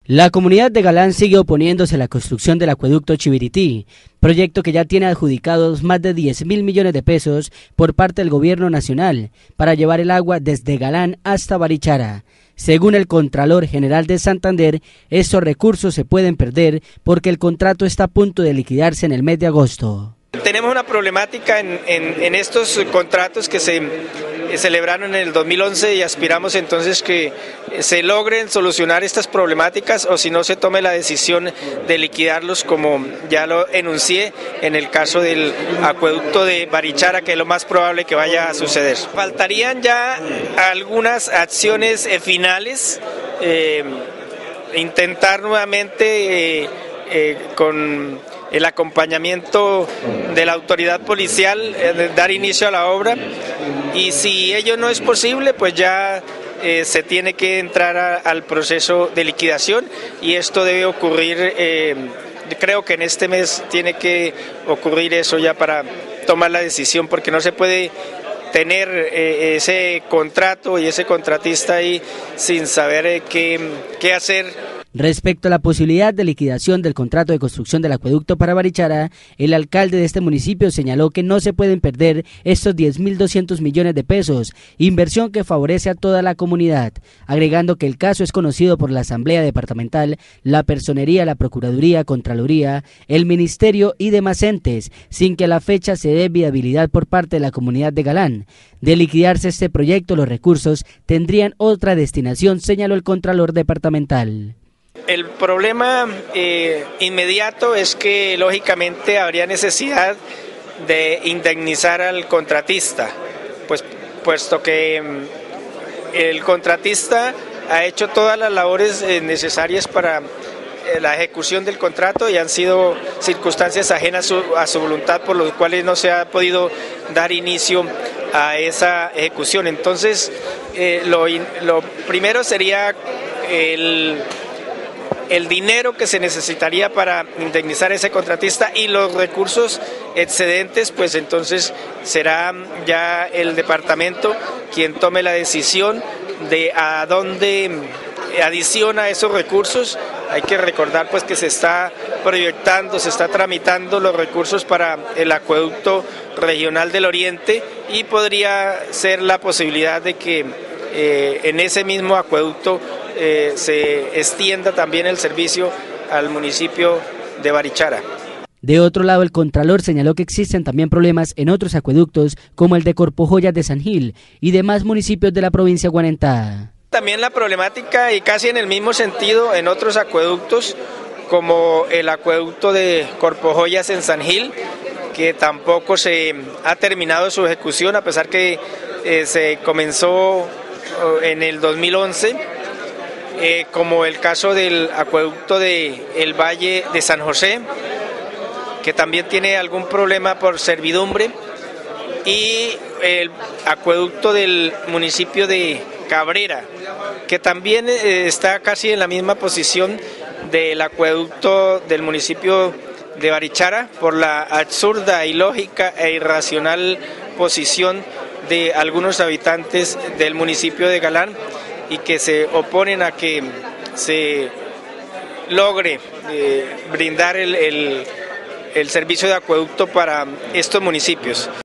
La comunidad de Galán sigue oponiéndose a la construcción del acueducto Chivirití, proyecto que ya tiene adjudicados más de 10.000 millones de pesos por parte del gobierno nacional para llevar el agua desde Galán hasta Barichara. Según el Contralor General de Santander, estos recursos se pueden perder porque el contrato está a punto de liquidarse en el mes de agosto. Tenemos una problemática en estos contratos que se celebraron en el 2011 y aspiramos entonces que se logren solucionar estas problemáticas o si no se tome la decisión de liquidarlos como ya lo enuncié en el caso del acueducto de Barichara, que es lo más probable que vaya a suceder. Faltarían ya algunas acciones finales, intentar nuevamente con el acompañamiento de la autoridad policial, dar inicio a la obra, y si ello no es posible, pues ya se tiene que entrar al proceso de liquidación, y esto debe ocurrir, creo que en este mes tiene que ocurrir eso ya para tomar la decisión, porque no se puede tener ese contrato y ese contratista ahí sin saber qué hacer. Respecto a la posibilidad de liquidación del contrato de construcción del acueducto para Barichara, el alcalde de este municipio señaló que no se pueden perder estos 10.200 millones de pesos, inversión que favorece a toda la comunidad, agregando que el caso es conocido por la Asamblea Departamental, la Personería, la Procuraduría, Contraloría, el Ministerio y demás entes, sin que a la fecha se dé viabilidad por parte de la comunidad de Galán. De liquidarse este proyecto, los recursos tendrían otra destinación, señaló el Contralor Departamental. El problema inmediato es que lógicamente habría necesidad de indemnizar al contratista, pues puesto que el contratista ha hecho todas las labores necesarias para la ejecución del contrato y han sido circunstancias ajenas a su voluntad por los cuales no se ha podido dar inicio a esa ejecución. Entonces, lo primero sería el dinero que se necesitaría para indemnizar a ese contratista, y los recursos excedentes, pues entonces será ya el departamento quien tome la decisión de a dónde adiciona esos recursos. Hay que recordar pues que se está proyectando, se está tramitando los recursos para el acueducto regional del Oriente, y podría ser la posibilidad de que en ese mismo acueducto se extienda también el servicio al municipio de Barichara. De otro lado, el Contralor señaló que existen también problemas en otros acueductos como el de Corpojoyas de San Gil y demás municipios de la provincia de Guanentá. También la problemática, y casi en el mismo sentido, en otros acueductos como el acueducto de Corpojoyas en San Gil, que tampoco se ha terminado su ejecución a pesar que se comenzó en el 2011. Como el caso del acueducto del Valle de San José, que también tiene algún problema por servidumbre, y el acueducto del municipio de Cabrera, que también está casi en la misma posición del acueducto del municipio de Barichara por la absurda, ilógica e irracional posición de algunos habitantes del municipio de Galán, y que se oponen a que se logre brindar el servicio de acueducto para estos municipios.